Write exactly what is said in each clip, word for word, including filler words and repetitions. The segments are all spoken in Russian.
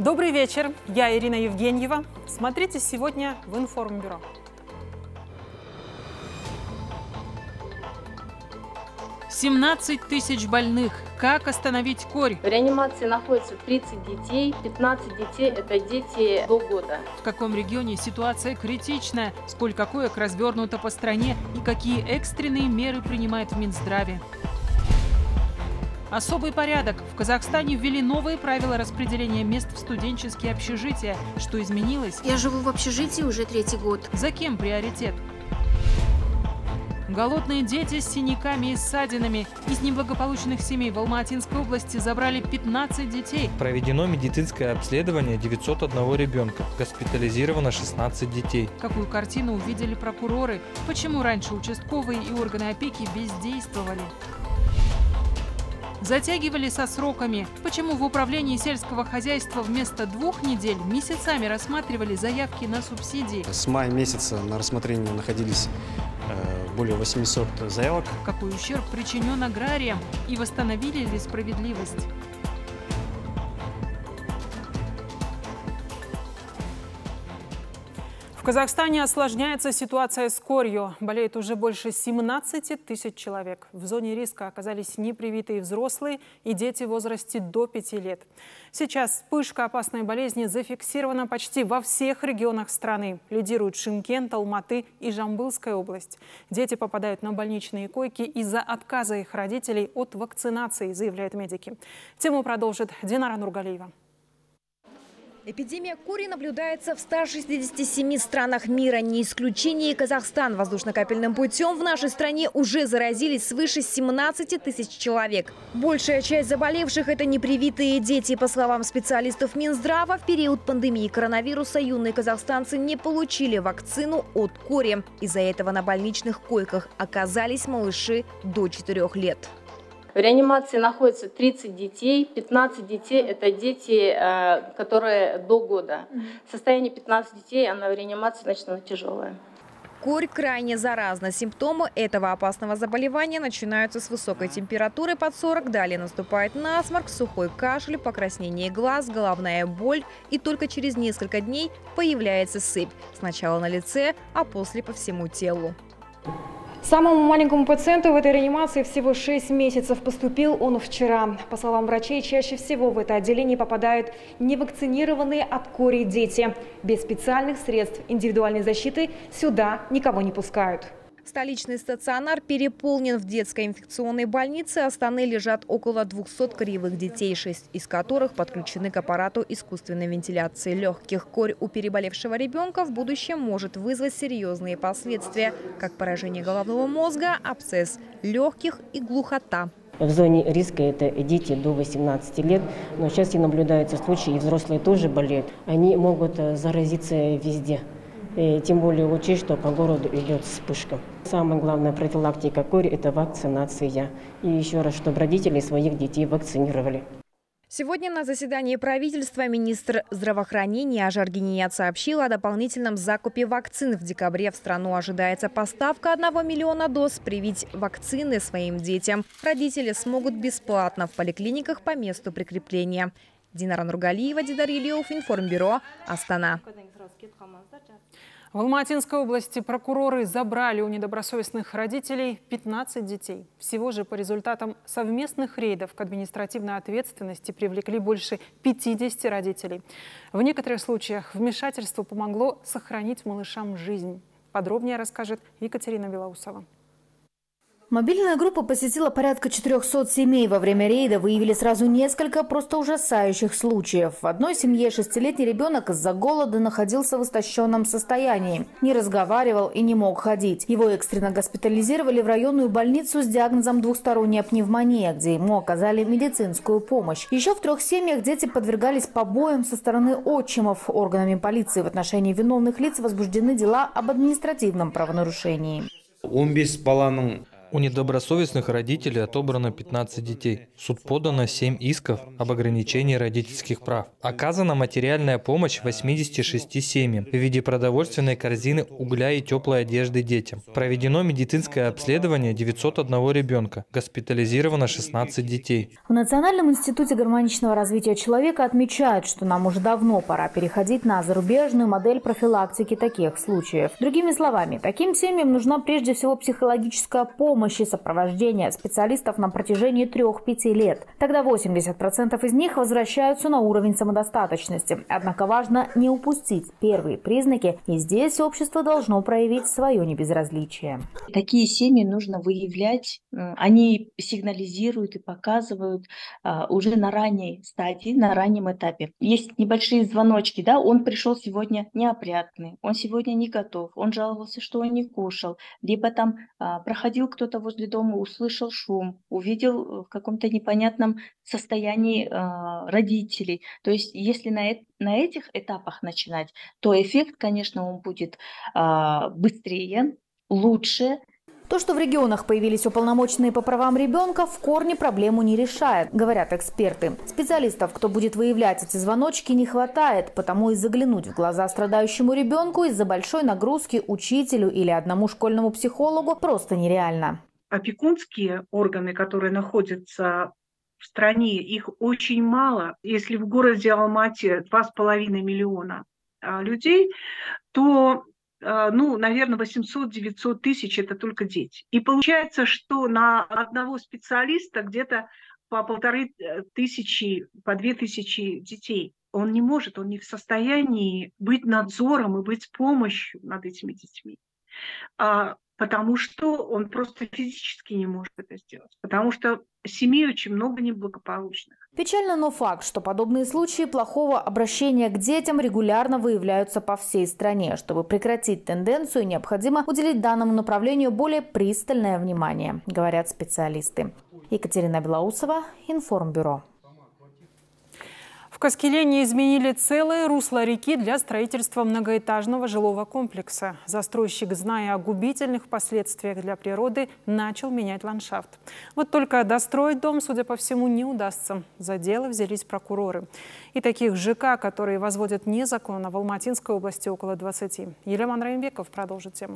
Добрый вечер, я Ирина Евгеньева. Смотрите сегодня в Информбюро. семнадцать тысяч больных. Как остановить корь? В реанимации находится тридцать детей, пятнадцать детей – это дети до года. В каком регионе ситуация критичная? Сколько коек развернуто по стране? И какие экстренные меры принимает в Минздраве? Особый порядок. В Казахстане ввели новые правила распределения мест в студенческие общежития. Что изменилось? Я живу в общежитии уже третий год. За кем приоритет? Голодные дети с синяками и ссадинами. Из неблагополучных семей в Алма-Атинской области забрали пятнадцать детей. Проведено медицинское обследование девятьсот одного ребенка. Госпитализировано шестнадцать детей. Какую картину увидели прокуроры? Почему раньше участковые и органы опеки бездействовали? Затягивали со сроками. Почему в управлении сельского хозяйства вместо двух недель месяцами рассматривали заявки на субсидии? С мая месяца на рассмотрении находились э, более восьмисот заявок. Какой ущерб причинен аграриям? И восстановили ли справедливость? В Казахстане осложняется ситуация с корью. Болеет уже больше семнадцати тысяч человек. В зоне риска оказались непривитые взрослые и дети в возрасте до пяти лет. Сейчас вспышка опасной болезни зафиксирована почти во всех регионах страны. Лидируют Шымкент, Алматы и Жамбылская область. Дети попадают на больничные койки из-за отказа их родителей от вакцинации, заявляют медики. Тему продолжит Динара Нургалиева. Эпидемия кори наблюдается в ста шестидесяти семи странах мира. Не исключение и Казахстан. Воздушно-капельным путем в нашей стране уже заразились свыше семнадцати тысяч человек. Большая часть заболевших – это непривитые дети. По словам специалистов Минздрава, в период пандемии коронавируса юные казахстанцы не получили вакцину от кори. Из-за этого на больничных койках оказались малыши до четырёх лет. В реанимации находится тридцать детей, пятнадцать детей – это дети, которые до года. Состояние пятнадцати детей, она в реанимации, значит, она тяжелая. Корь крайне заразна. Симптомы этого опасного заболевания начинаются с высокой температуры под сорок. Далее наступает насморк, сухой кашель, покраснение глаз, головная боль. И только через несколько дней появляется сыпь. Сначала на лице, а после по всему телу. Самому маленькому пациенту в этой реанимации всего шесть месяцев. Поступил он вчера. По словам врачей, чаще всего в это отделение попадают невакцинированные от кори дети. Без специальных средств индивидуальной защиты сюда никого не пускают. Столичный стационар переполнен. В детской инфекционной больнице Астаны лежат около двухсот кривых детей, шесть из которых подключены к аппарату искусственной вентиляции легких. Корь у переболевшего ребенка в будущем может вызвать серьезные последствия, как поражение головного мозга, абсцесс легких и глухота. В зоне риска это дети до восемнадцати лет, но сейчас и наблюдаются случаи, и взрослые тоже болеют. Они могут заразиться везде. И тем более учесть, что по городу идет вспышка. Самая главная профилактика кори – это вакцинация. И еще раз, чтобы родители своих детей вакцинировали. Сегодня на заседании правительства министр здравоохранения Ажар Геният сообщил о дополнительном закупе вакцин. В декабре в страну ожидается поставка одного миллиона доз. Привить вакцины своим детям родители смогут бесплатно в поликлиниках по месту прикрепления. Динара Нургалиева, Дидар Елеов, Информбюро, Астана. В Алма-Атинской области прокуроры забрали у недобросовестных родителей пятнадцать детей. Всего же по результатам совместных рейдов к административной ответственности привлекли больше пятидесяти родителей. В некоторых случаях вмешательство помогло сохранить малышам жизнь. Подробнее расскажет Екатерина Белоусова. Мобильная группа посетила порядка четырёхсот семей. Во время рейда выявили сразу несколько просто ужасающих случаев. В одной семье шестилетний ребенок из-за голода находился в истощенном состоянии. Не разговаривал и не мог ходить. Его экстренно госпитализировали в районную больницу с диагнозом двусторонняя пневмония, где ему оказали медицинскую помощь. Еще в трех семьях дети подвергались побоям со стороны отчимов. Органами полиции в отношении виновных лиц возбуждены дела об административном правонарушении. У недобросовестных родителей отобрано пятнадцать детей. В суд подано семь исков об ограничении родительских прав. Оказана материальная помощь восьмидесяти шести семьям в виде продовольственной корзины, угля и теплой одежды детям. Проведено медицинское обследование девятисот одного ребенка. Госпитализировано шестнадцать детей. В Национальном институте гармоничного развития человека отмечают, что нам уже давно пора переходить на зарубежную модель профилактики таких случаев. Другими словами, таким семьям нужна прежде всего психологическая помощь и сопровождение специалистов на протяжении трех-пяти лет. Тогда восемьдесят процентов из них возвращаются на уровень самодостаточности. Однако важно не упустить первые признаки, и здесь общество должно проявить свое небезразличие. Такие семьи нужно выявлять, они сигнализируют и показывают уже на ранней стадии, на раннем этапе. Есть небольшие звоночки, да, он пришел сегодня неопрятный, он сегодня не готов, он жаловался, что он не кушал, либо там а, проходил кто-то возле дома, услышал шум, увидел в каком-то непонятном состоянии а, родителей. То есть если на, э- на этих этапах начинать, то эффект, конечно, он будет а, быстрее, лучше. То, что в регионах появились уполномоченные по правам ребенка, в корне проблему не решает, говорят эксперты. Специалистов, кто будет выявлять эти звоночки, не хватает, потому и заглянуть в глаза страдающему ребенку из-за большой нагрузки учителю или одному школьному психологу просто нереально. Опекунские органы, которые находятся в стране, их очень мало. Если в городе Алмате два с половиной миллиона людей, то ну, наверное, восемьсот-девятьсот тысяч – это только дети. И получается, что на одного специалиста где-то по полторы тысячи, по две тысячи детей. Он не может, он не в состоянии быть надзором и быть помощью над этими детьми. А, потому что он просто физически не может это сделать. Потому что семей очень много неблагополучных. Печально, но факт, что подобные случаи плохого обращения к детям регулярно выявляются по всей стране. Чтобы прекратить тенденцию, необходимо уделить данному направлению более пристальное внимание, говорят специалисты. Екатерина Белоусова, Информбюро. В Каскелене изменили целое русло реки для строительства многоэтажного жилого комплекса. Застройщик, зная о губительных последствиях для природы, начал менять ландшафт. Вот только достроить дом, судя по всему, не удастся. За дело взялись прокуроры. И таких ЖК, которые возводят незаконно, в Алматинской области около двадцати. Елеман Раимбеков продолжит тему.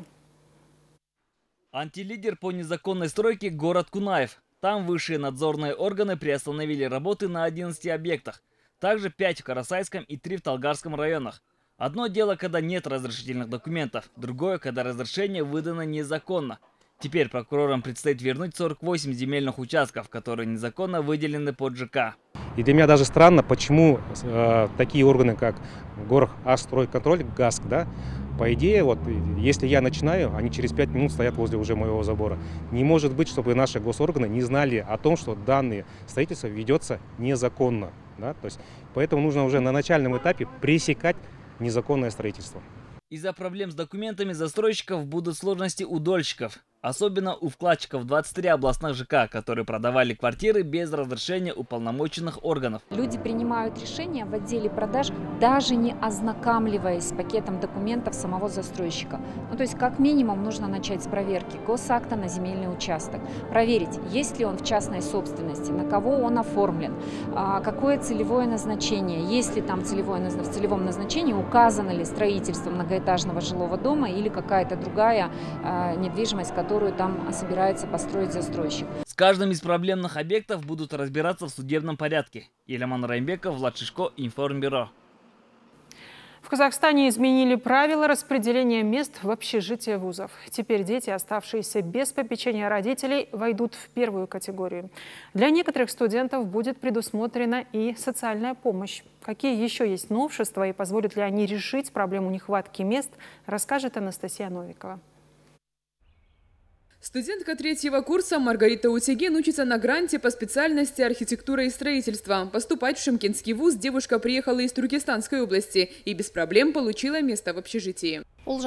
Антилидер по незаконной стройке – город Кунаев. Там высшие надзорные органы приостановили работы на одиннадцати объектах. Также пять в Карасайском и три в Талгарском районах. Одно дело, когда нет разрешительных документов, другое, когда разрешение выдано незаконно. Теперь прокурорам предстоит вернуть сорок восемь земельных участков, которые незаконно выделены под ЖК. И для меня даже странно, почему э, такие органы, как Горхозстройконтроль, ГАСК, да, по идее, вот, если я начинаю, они через пять минут стоят возле уже моего забора. Не может быть, чтобы наши госорганы не знали о том, что данное строительство ведется незаконно. Да? То есть, поэтому нужно уже на начальном этапе пресекать незаконное строительство. Из-за проблем с документами застройщиков будут сложности у дольщиков. Особенно у вкладчиков двадцати трёх областных ЖК, которые продавали квартиры без разрешения уполномоченных органов. Люди принимают решения в отделе продаж, даже не ознакомливаясь с пакетом документов самого застройщика. Ну, то есть как минимум нужно начать с проверки госакта на земельный участок. Проверить, есть ли он в частной собственности, на кого он оформлен, какое целевое назначение, есть ли там целевое, в целевом назначении указано ли строительство многоэтажного жилого дома или какая-то другая недвижимость, которая которую там собирается построить застройщик. С каждым из проблемных объектов будут разбираться в судебном порядке. Елеман Раимбеков, Влад Шишко, Информбюро. В Казахстане изменили правила распределения мест в общежитие вузов. Теперь дети, оставшиеся без попечения родителей, войдут в первую категорию. Для некоторых студентов будет предусмотрена и социальная помощь. Какие еще есть новшества и позволят ли они решить проблему нехватки мест, расскажет Анастасия Новикова. Студентка третьего курса Маргарита Утеген учится на гранте по специальности архитектура и строительство. Поступать в Шымкентский вуз девушка приехала из Туркестанской области и без проблем получила место в общежитии.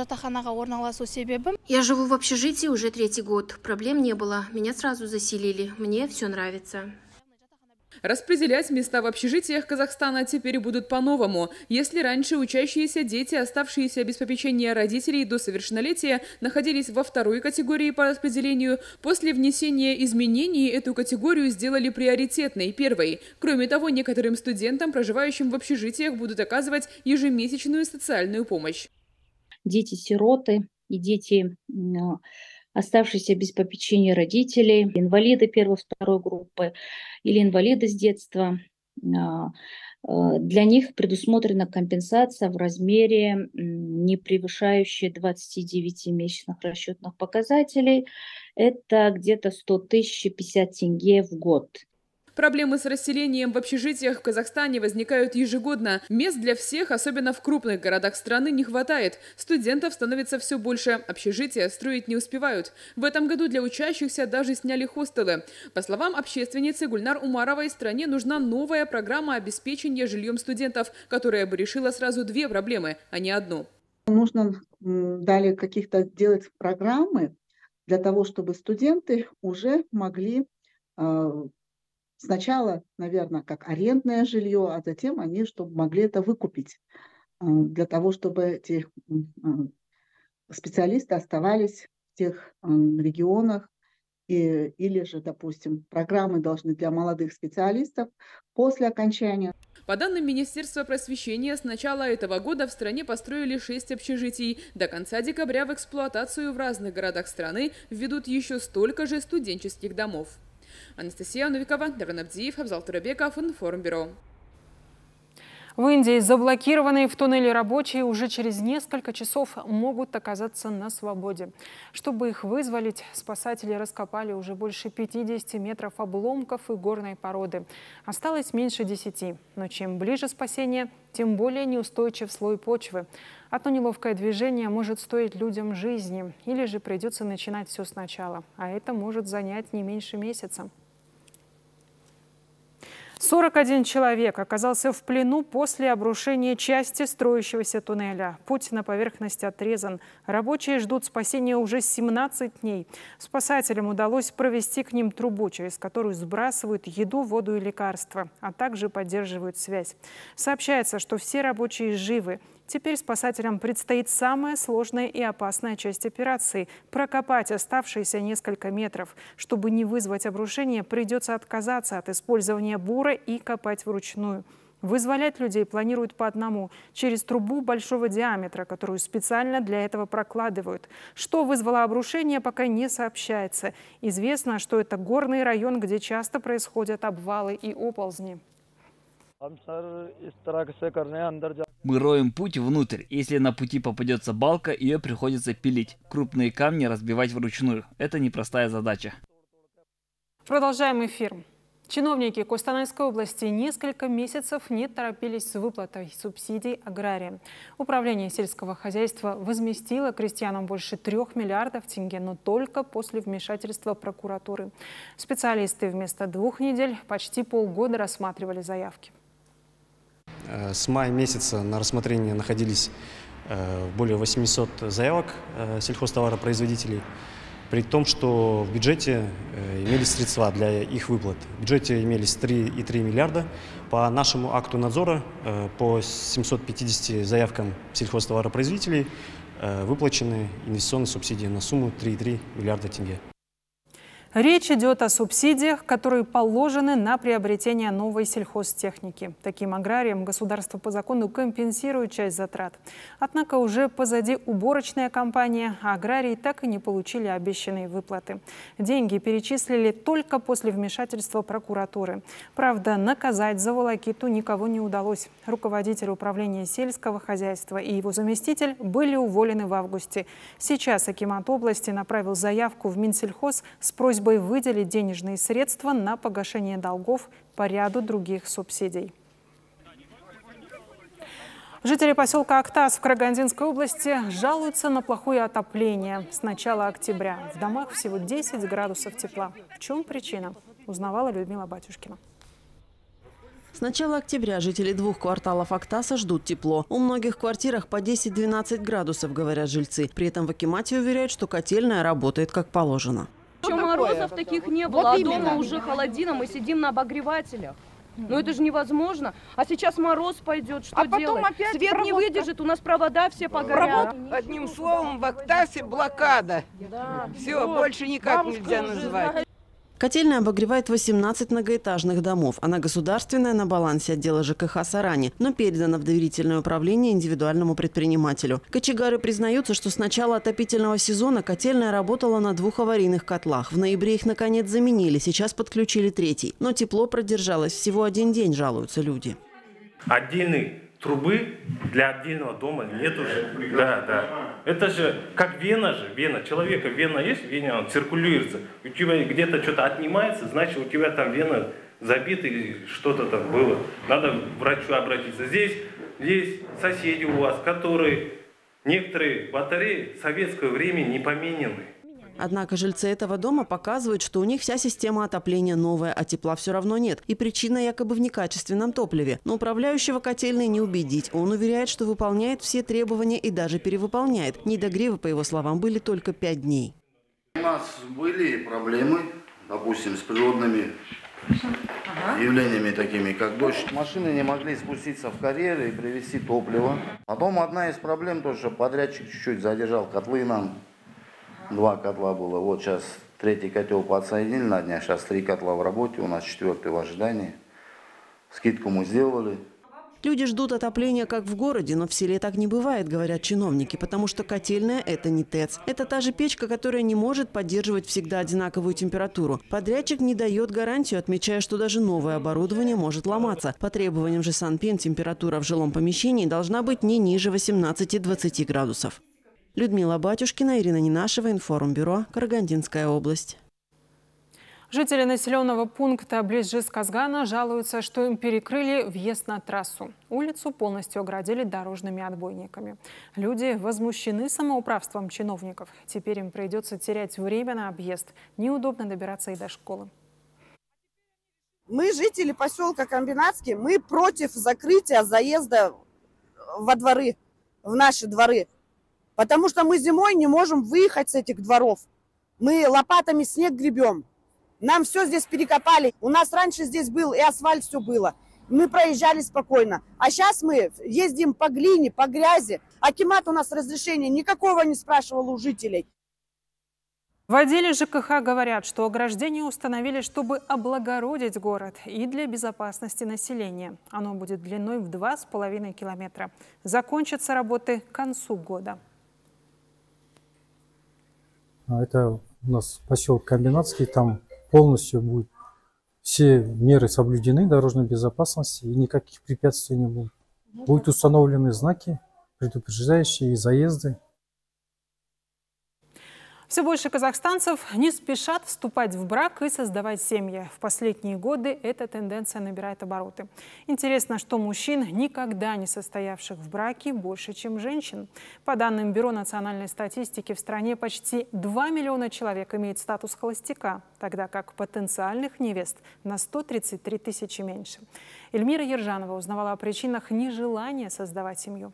Я живу в общежитии уже третий год. Проблем не было. Меня сразу заселили. Мне все нравится. Распределять места в общежитиях Казахстана теперь будут по-новому. Если раньше учащиеся дети, оставшиеся без попечения родителей до совершеннолетия, находились во второй категории по распределению, после внесения изменений эту категорию сделали приоритетной, первой. Кроме того, некоторым студентам, проживающим в общежитиях, будут оказывать ежемесячную социальную помощь. Дети-сироты и дети, оставшиеся без попечения родителей, инвалиды первой-второй группы или инвалиды с детства. Для них предусмотрена компенсация в размере, не превышающей двадцати девяти месячных расчетных показателей. Это где-то сто тысяч пятьдесят тенге в год. Проблемы с расселением в общежитиях в Казахстане возникают ежегодно. Мест для всех, особенно в крупных городах страны, не хватает. Студентов становится все больше. Общежития строить не успевают. В этом году для учащихся даже сняли хостелы. По словам общественницы Гульнар Умаровой, стране нужна новая программа обеспечения жильем студентов, которая бы решила сразу две проблемы, а не одну. Нужно далее каких-то делать программы для того, чтобы студенты уже могли... Сначала, наверное, как арендное жилье, а затем они чтобы могли это выкупить, для того, чтобы эти специалисты оставались в тех регионах. И, или же, допустим, программы должны для молодых специалистов после окончания. По данным Министерства просвещения, с начала этого года в стране построили шесть общежитий. До конца декабря в эксплуатацию в разных городах страны введут еще столько же студенческих домов. Анастасия Новикова, Дархан Абдиев, Абзал Турабеков, Информбюро. В Индии заблокированные в туннеле рабочие уже через несколько часов могут оказаться на свободе. Чтобы их вызволить, спасатели раскопали уже больше пятидесяти метров обломков и горной породы. Осталось меньше десяти. Но чем ближе спасение, тем более неустойчив слой почвы. Одно неловкое движение может стоить людям жизни. Или же придется начинать все сначала. А это может занять не меньше месяца. сорок один человек оказался в плену после обрушения части строящегося туннеля. Путь на поверхность отрезан. Рабочие ждут спасения уже семнадцать дней. Спасателям удалось провести к ним трубу, через которую сбрасывают еду, воду и лекарства, а также поддерживают связь. Сообщается, что все рабочие живы. Теперь спасателям предстоит самая сложная и опасная часть операции – прокопать оставшиеся несколько метров. Чтобы не вызвать обрушение, придется отказаться от использования бура и копать вручную. Вызволять людей планируют по одному, через трубу большого диаметра, которую специально для этого прокладывают. Что вызвало обрушение, пока не сообщается. Известно, что это горный район, где часто происходят обвалы и оползни. Мы роем путь внутрь. Если на пути попадется балка, ее приходится пилить. Крупные камни разбивать вручную. Это непростая задача. Продолжаем эфир. Чиновники Костанайской области несколько месяцев не торопились с выплатой субсидий аграриям. Управление сельского хозяйства возместило крестьянам больше трех миллиардов тенге, но только после вмешательства прокуратуры. Специалисты вместо двух недель почти полгода рассматривали заявки. С мая месяца на рассмотрении находились более восьмисот заявок сельхозтоваропроизводителей, при том, что в бюджете имелись средства для их выплат. В бюджете имелись три и три миллиарда. По нашему акту надзора по семьсот пятидесяти заявкам сельхозтоваропроизводителей выплачены инвестиционные субсидии на сумму три и три миллиарда тенге. Речь идет о субсидиях, которые положены на приобретение новой сельхозтехники. Таким аграриям государство по закону компенсирует часть затрат. Однако уже позади уборочная кампания, а аграрии так и не получили обещанные выплаты. Деньги перечислили только после вмешательства прокуратуры. Правда, наказать за волокиту никого не удалось. Руководитель управления сельского хозяйства и его заместитель были уволены в августе. Сейчас акимат области направил заявку в Минсельхоз с просьбой выделить денежные средства на погашение долгов по ряду других субсидий. Жители поселка Актас в Карагандинской области жалуются на плохое отопление с начала октября. В домах всего десять градусов тепла. В чем причина? Узнавала Людмила Батюшкина. С начала октября жители двух кварталов Актаса ждут тепло. У многих в квартирах по десять-двенадцать градусов, говорят жильцы. При этом в акимате уверяют, что котельная работает как положено. Еще морозов таких не было, вот а дома уже холодина, мы сидим на обогревателях. Ну это же невозможно. А сейчас мороз пойдет, что а потом делать? Опять Свет проводка. не выдержит, у нас провода все погорят. Одним словом, в Актасе блокада. Да. Все, вот. Больше никак Бабушка нельзя называть. Знает. Котельная обогревает восемнадцать многоэтажных домов. Она государственная, на балансе отдела ЖКХ Сарани, но передана в доверительное управление индивидуальному предпринимателю. Кочегары признаются, что с начала отопительного сезона котельная работала на двух аварийных котлах. В ноябре их наконец заменили, сейчас подключили третий. Но тепло продержалось всего один день, жалуются люди. Отдельной трубы для отдельного дома нет уже. Да, да. Это же как вена же, вена. Человека вена есть, вена, он циркулируется. У тебя где-то что-то отнимается, значит у тебя там вена забита или что-то там было. Надо к врачу обратиться. Здесь есть соседи у вас, которые некоторые батареи советского времени не поменены. Однако жильцы этого дома показывают, что у них вся система отопления новая, а тепла все равно нет. И причина якобы в некачественном топливе. Но управляющего котельной не убедить. Он уверяет, что выполняет все требования и даже перевыполняет. Недогревы, по его словам, были только пять дней. У нас были проблемы, допустим, с природными ага. явлениями такими, как дождь. Машины не могли спуститься в карьер и привезти топливо. Потом одна из проблем, то, что подрядчик чуть-чуть задержал котлы нам. Два котла было. Вот сейчас третий котел подсоединили на днях. Сейчас три котла в работе. У нас четвертый в ожидании. Скидку мы сделали. Люди ждут отопления как в городе, но в селе так не бывает, говорят чиновники, потому что котельная – это не ТЭЦ. Это та же печка, которая не может поддерживать всегда одинаковую температуру. Подрядчик не дает гарантию, отмечая, что даже новое оборудование может ломаться. По требованиям же Санпин температура в жилом помещении должна быть не ниже восемнадцати-двадцати градусов. Людмила Батюшкина, Ирина Ненашева, Информбюро, Карагандинская область. Жители населенного пункта близ Жезказгана жалуются, что им перекрыли въезд на трассу. Улицу полностью оградили дорожными отбойниками. Люди возмущены самоуправством чиновников. Теперь им придется терять время на объезд. Неудобно добираться и до школы. Мы, жители поселка Комбинатский, мы против закрытия заезда во дворы, в наши дворы. Потому что мы зимой не можем выехать с этих дворов. Мы лопатами снег гребем. Нам все здесь перекопали. У нас раньше здесь был и асфальт, все было. Мы проезжали спокойно. А сейчас мы ездим по глине, по грязи. Акимат у нас разрешения никакого не спрашивал у жителей. В отделе ЖКХ говорят, что ограждение установили, чтобы облагородить город и для безопасности населения. Оно будет длиной в два с половиной километра. Закончатся работы к концу года. Это у нас поселок Комбинатский, там полностью будут все меры соблюдены дорожной безопасности и никаких препятствий не будет. Будут установлены знаки, предупреждающие заезды. Все больше казахстанцев не спешат вступать в брак и создавать семьи. В последние годы эта тенденция набирает обороты. Интересно, что мужчин, никогда не состоявших в браке, больше, чем женщин. По данным Бюро национальной статистики, в стране почти два миллиона человек имеет статус холостяка, тогда как потенциальных невест на сто тридцать три тысячи меньше. Эльмира Ержанова узнавала о причинах нежелания создавать семью.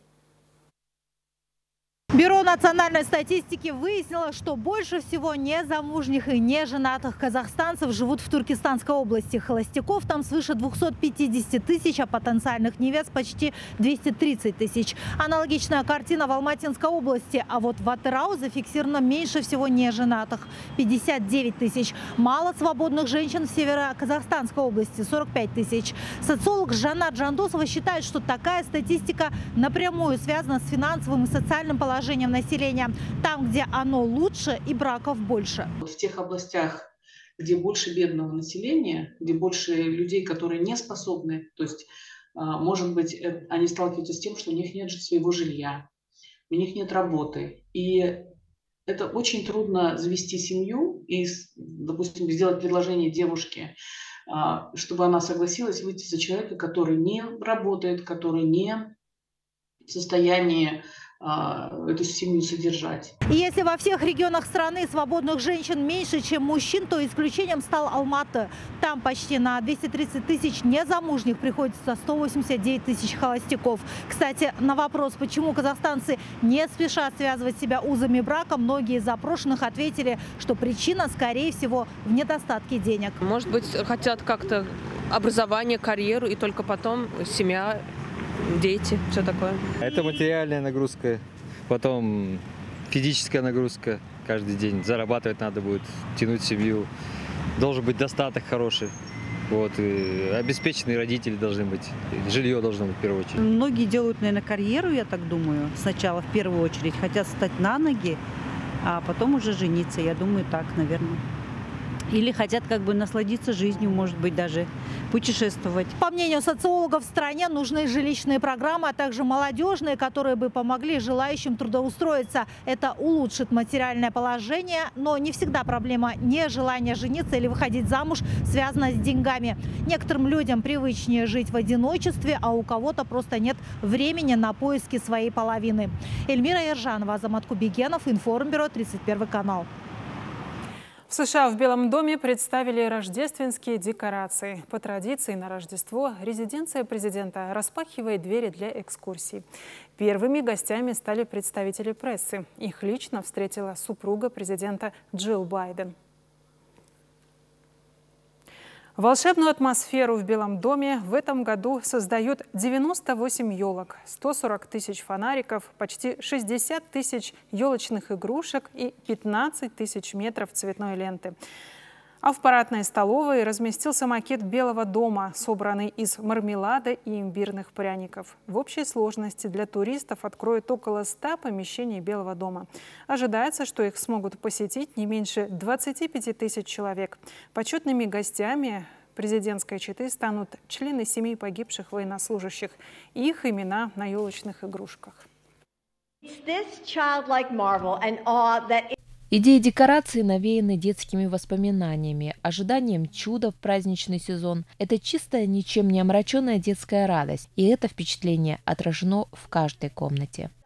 Бюро национальной статистики выяснило, что больше всего незамужних и неженатых казахстанцев живут в Туркестанской области. Холостяков там свыше двухсот пятидесяти тысяч, а потенциальных невест почти двести тридцать тысяч. Аналогичная картина в Алматинской области. А вот в Атырау зафиксировано меньше всего неженатых – пятьдесят девять тысяч. Мало свободных женщин в Северо-Казахстанской области – сорок пять тысяч. Социолог Жанат Жандосова считает, что такая статистика напрямую связана с финансовым и социальным положением населения. Там, где оно лучше, и браков больше. В тех областях, где больше бедного населения, где больше людей, которые не способны, то есть, может быть, они сталкиваются с тем, что у них нет своего жилья, у них нет работы. И это очень трудно завести семью и, допустим, сделать предложение девушке, чтобы она согласилась выйти за человека, который не работает, который не в состоянии эту семью содержать. И если во всех регионах страны свободных женщин меньше, чем мужчин, то исключением стал Алматы. Там почти на двести тридцать тысяч незамужних приходится сто восемьдесят девять тысяч холостяков. Кстати, на вопрос, почему казахстанцы не спешат связывать себя узами брака, многие из запрошенных ответили, что причина, скорее всего, в недостатке денег. Может быть, хотят как-то образование, карьеру, и только потом семья, дети, все такое. Это материальная нагрузка, потом физическая нагрузка каждый день. Зарабатывать надо будет, тянуть семью. Должен быть достаток хороший. Вот, и обеспеченные родители должны быть, жилье должно быть в первую очередь. Многие делают, наверное, карьеру, я так думаю, сначала в первую очередь. Хотят встать на ноги, а потом уже жениться. Я думаю, так, наверное. Или хотят как бы насладиться жизнью, может быть, даже путешествовать. По мнению социологов, в стране нужны жилищные программы, а также молодежные, которые бы помогли желающим трудоустроиться. Это улучшит материальное положение, но не всегда проблема нежелания жениться или выходить замуж связана с деньгами. Некоторым людям привычнее жить в одиночестве, а у кого-то просто нет времени на поиски своей половины. Эльмира Ержанова, Азамат Кубегенов, Информбюро, тридцать первый канал. В США в Белом доме представили рождественские декорации. По традиции на Рождество резиденция президента распахивает двери для экскурсий. Первыми гостями стали представители прессы. Их лично встретила супруга президента Джилл Байден. Волшебную атмосферу в Белом доме в этом году создают девяносто восемь елок, сто сорок тысяч фонариков, почти шестьдесят тысяч елочных игрушек и пятнадцать тысяч метров цветной ленты. А в парадной столовой разместился макет Белого дома, собранный из мармелада и имбирных пряников. В общей сложности для туристов откроют около ста помещений Белого дома. Ожидается, что их смогут посетить не меньше двадцати пяти тысяч человек. Почетными гостями президентской четы станут члены семей погибших военнослужащих и их имена на елочных игрушках. Идеи декорации навеяны детскими воспоминаниями, ожиданием чуда в праздничный сезон. Это чистая, ничем не омраченная детская радость, и это впечатление отражено в каждой комнате.